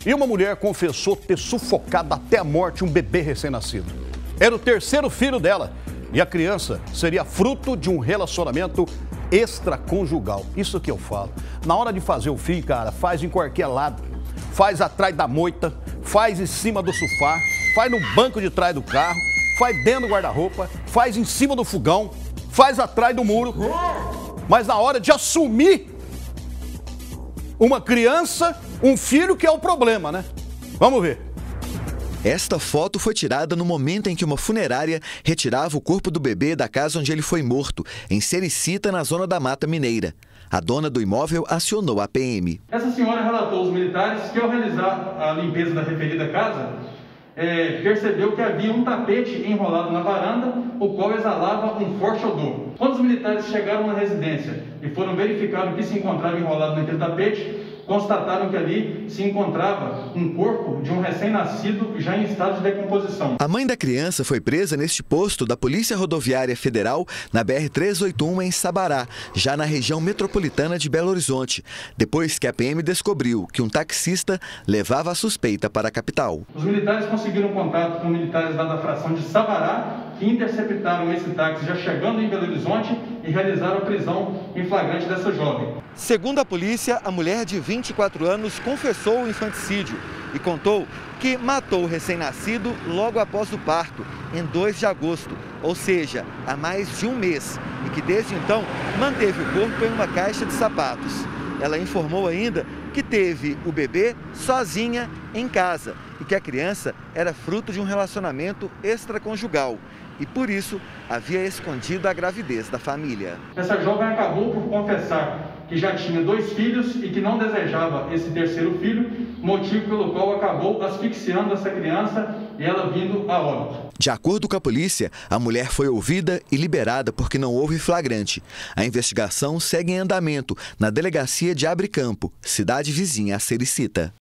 E uma mulher confessou ter sufocado até a morte um bebê recém-nascido. Era o terceiro filho dela e a criança seria fruto de um relacionamento extraconjugal. Isso que eu falo. Na hora de fazer o filho, cara, faz em qualquer lado. Faz atrás da moita, faz em cima do sofá, faz no banco de trás do carro, faz dentro do guarda-roupa, faz em cima do fogão, faz atrás do muro. Mas na hora de assumir uma criança, um filho, que é o problema, né? Vamos ver. Esta foto foi tirada no momento em que uma funerária retirava o corpo do bebê da casa onde ele foi morto, em Sericita, na zona da Mata Mineira. A dona do imóvel acionou a PM. Essa senhora relatou aos militares que, ao realizar a limpeza da referida casa, percebeu que havia um tapete enrolado na varanda, o qual exalava um forte odor. Quando os militares chegaram na residência e foram verificar o que se encontrava enrolado naquele tapete, constataram que ali se encontrava um corpo de um recém-nascido já em estado de decomposição. A mãe da criança foi presa neste posto da Polícia Rodoviária Federal na BR-381 em Sabará, já na região metropolitana de Belo Horizonte, depois que a PM descobriu que um taxista levava a suspeita para a capital. Os militares conseguiram contato com militares lá da fração de Sabará, que interceptaram esse táxi já chegando em Belo Horizonte e realizaram a prisão em flagrante dessa jovem. Segundo a polícia, a mulher de 24 anos confessou o infanticídio e contou que matou o recém-nascido logo após o parto, em 2 de agosto, ou seja, há mais de um mês, e que desde então manteve o corpo em uma caixa de sapatos. Ela informou ainda que teve o bebê sozinha em casa e que a criança era fruto de um relacionamento extraconjugal e, por isso, havia escondido a gravidez da família. Essa jovem acabou por confessar que já tinha 2 filhos e que não desejava esse terceiro filho, motivo pelo qual acabou asfixiando essa criança e ela vindo a óbito. De acordo com a polícia, a mulher foi ouvida e liberada porque não houve flagrante. A investigação segue em andamento na delegacia de Abre Campo, cidade vizinha a Sericita.